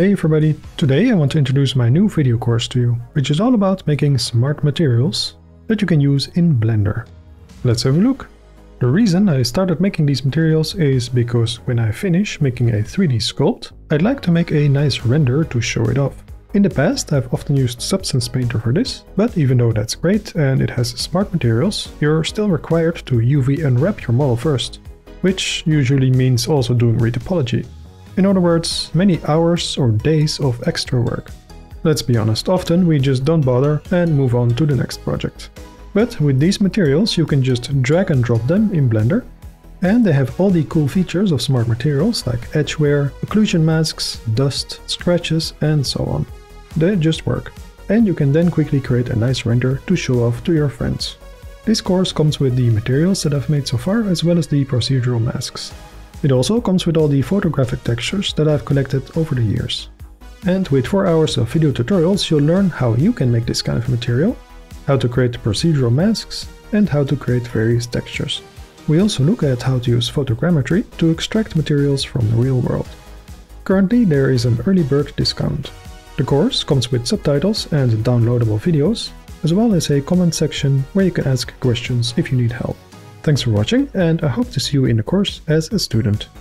Hey everybody, today I want to introduce my new video course to you, which is all about making smart materials that you can use in Blender. Let's have a look. The reason I started making these materials is because when I finish making a 3D sculpt, I'd like to make a nice render to show it off. In the past I've often used Substance Painter for this, but even though that's great and it has smart materials, you're still required to UV unwrap your model first, which usually means also doing retopology. In other words, many hours or days of extra work. Let's be honest, often we just don't bother and move on to the next project. But with these materials you can just drag and drop them in Blender, and they have all the cool features of smart materials like edge wear, occlusion masks, dust, scratches and so on. They just work, and you can then quickly create a nice render to show off to your friends. This course comes with the materials that I've made so far as well as the procedural masks. It also comes with all the photographic textures that I've collected over the years. And with 4 hours of video tutorials you'll learn how you can make this kind of material, how to create procedural masks, and how to create various textures. We also look at how to use photogrammetry to extract materials from the real world. Currently there is an early bird discount. The course comes with subtitles and downloadable videos, as well as a comment section where you can ask questions if you need help. Thanks for watching, and I hope to see you in the course as a student.